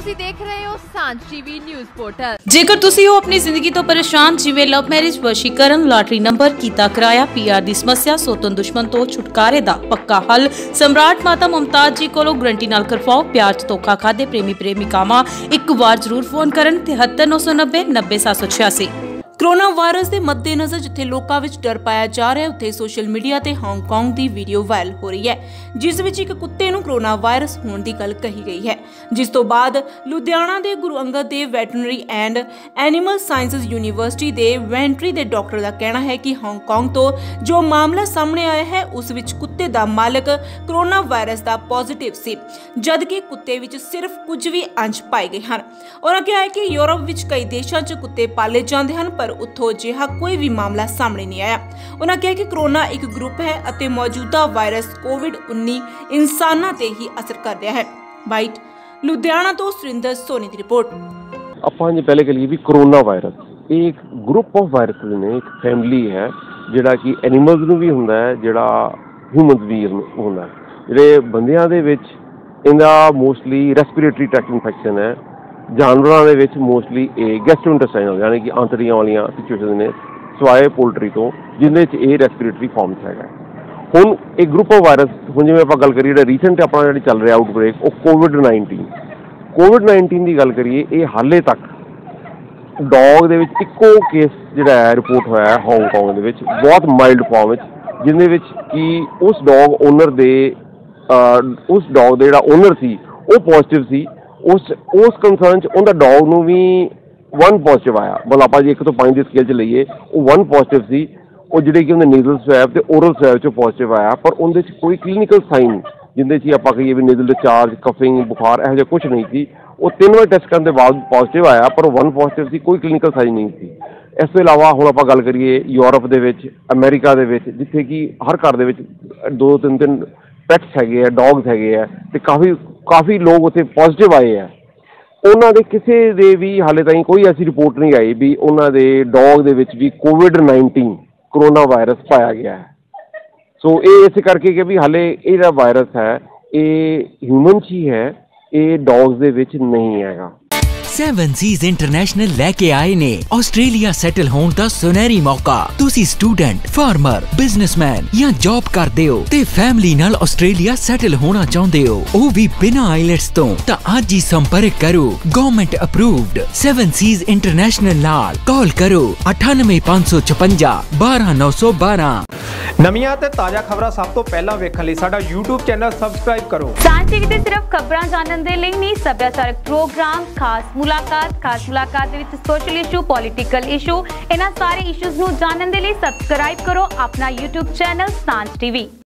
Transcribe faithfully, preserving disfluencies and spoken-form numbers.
ਤੁਸੀਂ ਦੇਖ ਰਹੇ ਹੋ ਸਾਂਝ ਟੀਵੀ ਨਿਊਜ਼ ਪੋਰਟਲ। ਜੇਕਰ ਤੁਸੀਂ ਹੋ ਆਪਣੀ ਜ਼ਿੰਦਗੀ ਤੋਂ ਪਰੇਸ਼ਾਨ, ਜਿਵੇਂ ਲਵ ਮੈਰਿਜ, ਵਸ਼ੀਕਰਨ, ਲਾਟਰੀ ਨੰਬਰ, ਕੀਤਾ ਕਿਰਾਇਆ, ਪੀਆਰ ਦੀ ਸਮੱਸਿਆ, ਸੋਤਨ ਦੁਸ਼ਮਣ ਤੋਂ ਛੁਟਕਾਰੇ ਦਾ ਪੱਕਾ ਹੱਲ ਸਮਰਾਟ ਮਾਤਾ ਮੁਮਤਾਜ਼ ਜੀ ਕੋਲੋਂ ਗਰੰਟੀ ਨਾਲ ਕਰਵਾਓ। ਪਿਆਰ ਚ ਧੋਖਾ ਖਾਦੇ ਪ੍ਰੇਮੀ ਪ੍ਰੇਮਿਕਾਵਾਂ ਇੱਕ ਵਾਰ ਜ਼ਰੂਰ ਫੋਨ ਕਰਨ तिहत्तर नौ सौ नब्बे नब्बे सात सौ छियासी। कोरोना वायरस के मद्देनजर जिथे लोकां विच डर पाया जा रहा है, उत्थे सोशल मीडिया ते हांगकांग की वीडियो वायरल हो रही है, जिस विच एक कुत्ते नूं कोरोना वायरस होने की गल कही गई है। जिस तो बाद लुधियाना के Guru Angad Dev veterinary and animal sciences university के वेटरनरी के डॉक्टर का कहना है कि हांगकांग तो जो मामला सामने आया है उस विच कुत्ते का मालक कोरोना वायरस का पॉजिटिव सी, जबकि कुत्ते विच सिर्फ कुछ भी अंश पाए गए हैं। उन्होंने कहा है कि यूरोप विच कई देशों च कुत्ते पाले जाते हैं, पर उत्थों अजिहा कोई भी मामला सामने नहीं आया। उन्होंने कहा कि कोरोना एक ग्रुप है अते मौजूदा वायरस कोविड उन्नीस इंसानां ते ही असर कर रहा है। बाइट लुधियाना तो सुरिंदर सोनी की रिपोर्ट। ਆਪਾਂ ਜੇ ਪਹਿਲੇ ਕਹੀਏ ਵੀ ਕਰੋਨਾ ਵਾਇਰਸ ਇਹ ਇੱਕ ਗਰੁੱਪ ਆਫ ਵਾਇਰਸਿਸ ਨੇ, ਇੱਕ ਫੈਮਿਲੀ ਹੈ ਜਿਹੜਾ ਕਿ ਐਨੀਮਲਸ ਨੂੰ ਵੀ ਹੁੰਦਾ ਹੈ, ਜਿਹੜਾ ਹਿਊਮਨਸ ਵੀ ਹੁੰਦਾ ਹੈ। ਜਿਹੜੇ ਬੰਦਿਆਂ ਦੇ ਵਿੱਚ ਇਹਦਾ ਮੋਸਟਲੀ ਰੈਸਪੀਰੇਟਰੀ ਟਰੈਕਟ ਇਨਫੈਕਸ਼ਨ ਹੈ, ਜਾਨਵਰਾਂ ਦੇ ਵਿੱਚ ਮੋਸਟਲੀ ਇਹ ਗੈਸਟ੍ਰੋਇੰਟੇਸਟਾਈਨਲ ਯਾਨੀ ਕਿ ਆਂਤੜੀਆਂ ਵਾਲੀਆਂ ਸਿਚੁਏਸ਼ਨ ਨੇ, ਸਵਾਏ ਪੋਲਟਰੀ ਤੋਂ, ਜਿਹਦੇ 'ਚ ਇਹ ਰੈਸਪੀਰੇਟਰੀ ਫਾਰਮ 'ਚ ਹੈਗਾ। ਹੁਣ ਇਹ ਗਰੁੱਪ ਆਫ ਵਾਇਰਸ, ਹੁਣ ਜਿਵੇਂ ਆਪਾਂ ਗੱਲ ਕਰੀਏ ਜਿਹੜਾ ਰੀਸੈਂਟ ਆਪਣਾ ਜਿਹੜੀ ਚੱਲ ਰਿਹਾ ਆਊਟਬ੍ਰੇਕ, ਉਹ ਕੋਵਿਡ ਨਾਈਨਟੀਨ ਕੋਵਿਡ ਨਾਈਨਟੀਨ ਦੀ ਗੱਲ ਕਰੀਏ, ਇਹ ਹਾਲੇ ਤੱਕ ਡੌਗ ਦੇ ਵਿੱਚ ਇੱਕੋ ਕੇਸ ਜਿਹੜਾ ਹੈ ਰਿਪੋਰਟ ਹੋਇਆ ਹੈ ਹਾਂਗਕਾਂਗ ਦੇ ਵਿੱਚ, ਬਹੁਤ ਮਾਈਲਡ ਫਾਰਮ ਵਿੱਚ, ਜਿਹਦੇ ਵਿੱਚ ਕਿ ਉਸ ਡੌਗ ਓਨਰ ਦੇ ਉਸ ਡੌਗ ਦਾ ਜਿਹੜਾ ਓਨਰ ਸੀ ਉਹ ਪੋਜ਼ੀਟਿਵ ਸੀ। ਉਸ ਉਸ ਕੰਸਰਨ 'ਚ ਉਹਦਾ ਡੌਗ ਨੂੰ ਵੀ ਵਨ ਪੋਜ਼ੀਟਿਵ ਆਇਆ। ਮਤਲਬ ਆਪਾਂ ਜੇ ਇੱਕ ਤੋਂ ਪੰਜ ਦੀ ਸਕੇਲ 'ਚ ਲਈਏ, ਉਹ ਵਨ ਪੋਜ਼ੀਟਿਵ ਸੀ। ਉਹ ਜਿਹੜੇ ਕਿ ਉਹਦੇ ਨੀਜ਼ਲ ਸਵੈਬ ਅਤੇ ਓਰਲ ਸਵੈਬ 'ਚੋਂ ਪੋਜ਼ੀਟਿਵ ਆਇਆ, ਪਰ ਉਹਦੇ 'ਚ ਕੋਈ ਕਲੀਨਿਕਲ ਸਾਈਨ ਜਿਹਦੇ 'ਚ ਆਪਾਂ ਕਹੀਏ ਵੀ ਨੀਜ਼ਲ ਡਿਸਚਾਰਜ, ਕਫਿੰਗ, ਬੁਖਾਰ ਇਹੋ ਜਿਹਾ ਕੁਛ ਨਹੀਂ ਸੀ। ਉਹ ਤਿੰਨ ਵਾਰ ਟੈਸਟ ਕਰਨ ਦੇ ਬਾਅਦ ਪੋਜ਼ੀਟਿਵ ਆਇਆ, ਪਰ ਉਹ ਵਨ ਪੋਜ਼ੀਟਿਵ ਸੀ, ਕੋਈ ਕਲੀਨਿਕਲ ਸਾਈਨ ਨਹੀਂ ਸੀ। ਇਸ ਤੋਂ ਇਲਾਵਾ ਹੁਣ ਆਪਾਂ ਗੱਲ ਕਰੀਏ ਯੂਰਪ ਦੇ ਵਿੱਚ, ਅਮਰੀਕਾ ਦੇ ਵਿੱਚ, ਜਿੱਥੇ ਕਿ ਹਰ ਘਰ ਦੇ ਵਿੱਚ ਦੋ ਤਿੰਨ ਤਿੰਨ ਪੈਟਸ ਹੈਗੇ ਆ, ਡੌਗਸ ਹੈਗੇ ਆ, ਅਤੇ ਕਾਫੀ ਕਾਫੀ ਲੋਕ ਉੱਥੇ ਪੋਜ਼ੀਟਿਵ ਆਏ ਆ। ਉਹਨਾਂ ਦੇ ਕਿਸੇ ਦੇ ਵੀ ਹਾਲੇ ਤਾਈਂ ਕੋਈ ਐਸੀ ਰਿਪੋਰਟ ਨਹੀਂ ਆਈ ਵੀ ਉਹਨਾਂ ਦੇ ਡੌਗ ਦੇ ਵਿੱਚ ਵੀ ਕੋਵਿਡ ਨਾਈਨਟੀਨ ਕਰੋਨਾ ਵਾਇਰਸ ਪਾਇਆ ਗਿਆ ਹੈ। ਸੋ ਇਹ ਇਸੇ ਕਰਕੇ ਕਿ ਵੀ ਹਾਲੇ ਇਹ ਜਿਹੜਾ ਵਾਇਰਸ ਹੈ ਇਹ ਹਿਊਮਨ 'ਚ ਹੀ ਹੈ, ਇਹ ਡੌਗਸ ਦੇ ਵਿੱਚ ਨਹੀਂ ਹੈਗਾ। ਸੈਵਨ ਸੀਜ਼ ਇੰਟਰਨੈਸ਼ਨਲ ਲੈ ਕੇ ਆਏ ਨੇ ਆਸਟ੍ਰੇਲੀਆ ਸੈਟਲ ਹੋਣ ਦਾ ਸੁਨਹਿਰੀ ਮੌਕਾ। ਤੁਸੀਂ ਸਟੂਡੈਂਟ, ਫਾਰਮਰ, ਬਿਜ਼ਨਸਮੈਨ ਜਾਂ ਜੌਬ ਕਰਦੇ ਹੋ ਤੇ ਫੈਮਿਲੀ ਨਾਲ ਆਸਟ੍ਰੇਲੀਆ ਸੈਟਲ ਹੋਣਾ ਚਾਹੁੰਦੇ ਹੋ, ਉਹ ਵੀ ਬਿਨਾਂ ਆਈਲੈਟਸ ਤੋਂ, ਤਾਂ ਅੱਜ ਹੀ ਸੰਪਰਕ ਕਰੋ government approved seven seas international ਨਾਲ। ਕਾਲ ਕਰੋ ਅਠਾਨਵੇਂ ਪੰਜ ਸੌ ਛਪੰਜਾ ਬਾਰਾਂ ਨੌ ਸੌ ਬਾਰਾਂ। ਨਵੀਆਂ ਤੇ ਤਾਜ਼ਾ ਖਬਰਾਂ ਸਭ ਤੋਂ ਪਹਿਲਾਂ ਵੇਖਣ ਲਈ ਸਾਡਾ YouTube ਚੈਨਲ ਸਬਸਕ੍ਰਾਈਬ ਕਰੋ। ਸਾਂਝ ਟੀਵੀ ਤੇ ਸਿਰਫ ਖਬਰਾਂ ਜਾਣਨ ਦੇ ਲਈ ਨਹੀਂ, ਸੱਭਿਆਚਾਰਕ ਪ੍ਰੋਗਰਾਮ, ਖਾਸ ਮੁਲਾਕਾਤ ਖਾਸ ਮੁਲਾਕਾਤ ਦੇ ਵਿੱਚ ਸੋਸ਼ਲ ਇਸ਼ੂ, ਪੋਲੀਟੀਕਲ ਇਸ਼ੂ, ਇਹਨਾਂ ਸਾਰੇ ਇਸ਼ੂਜ਼ ਨੂੰ ਜਾਣਨ ਦੇ ਲਈ ਸਬਸਕ੍ਰਾਈਬ ਕਰੋ ਆਪਣਾ YouTube ਚੈਨਲ ਸਾਂਝ ਟੀਵੀ।